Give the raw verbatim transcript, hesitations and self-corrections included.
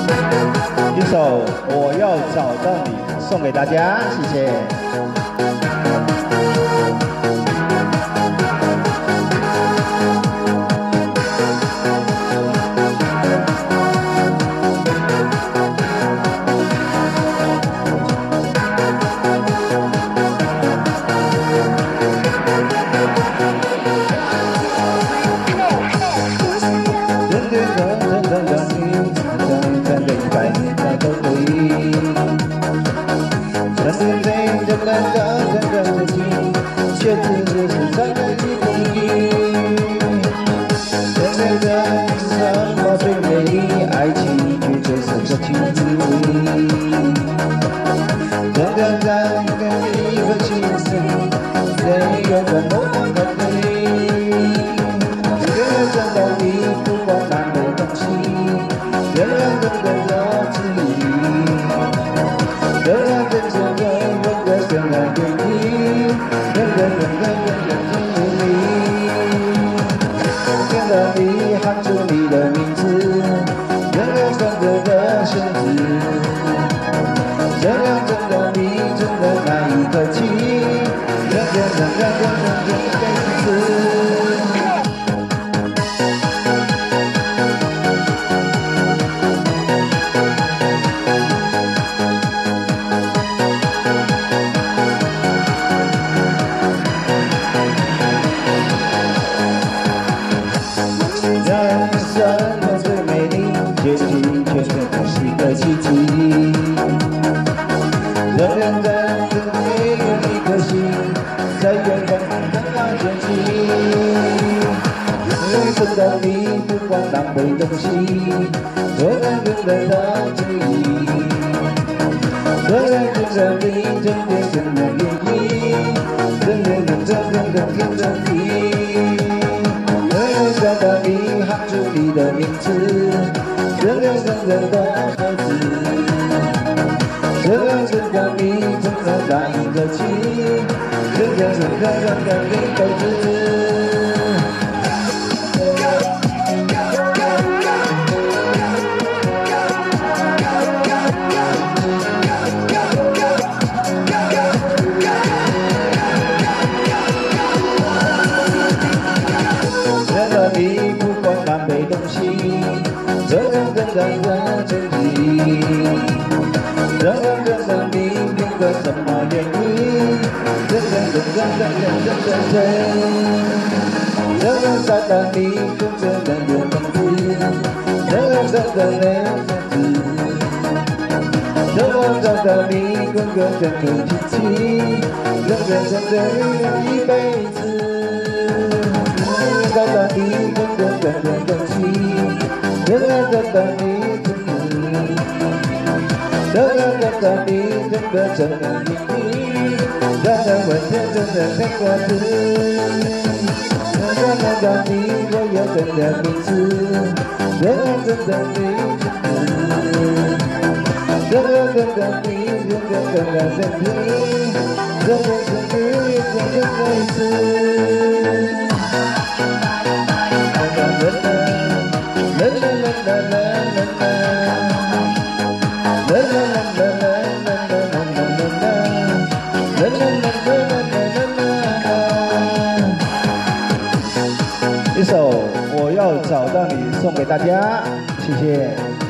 一首《我要找到你》送给大家，谢谢。 却只是在那里不易。人类的什么最美丽？爱情却最是个情谊。真的在跟一颗心碎，谁有个梦幻的美？越找到你，不管难的东西，仍然真的有质疑，仍然真正的有个更爱给你。 人人人人人人听你，见到你喊出你的名字，人人跟着的选择，这样真的你真的那一刻起，人人人人人人人辈子。 结局却真的是个奇迹。人人在这里有一颗心，在远方等待前行。因为真的你不管浪费东西，人人真的的注意。人人真的你真的真的愿意，人人真的真的真的你。人人找到你喊出你的名字。 人人真正的盒子，人人真的你真的那一个情，人人真的真的一辈子。认了你不管南北东西。 人人真正的真理，人人真正你凭个什么原因？人人真正真真真真真，人人找到你跟着人的名字，人人真正的名字，人人找到你跟个真的亲戚，人人真正一辈子，人人找到你跟个真的东西。 人人真的你真的，人人真的你真的真的你，人人问天真的那个字，人人真的你我有真的名字，人人真的你真的，人人真的你人人真的真的，人人真的你真的一次。 啦啦啦啦啦啦啦，啦啦啦啦啦啦啦啦啦啦，啦啦啦啦啦啦。一首《我要找到你》送给大家，谢谢。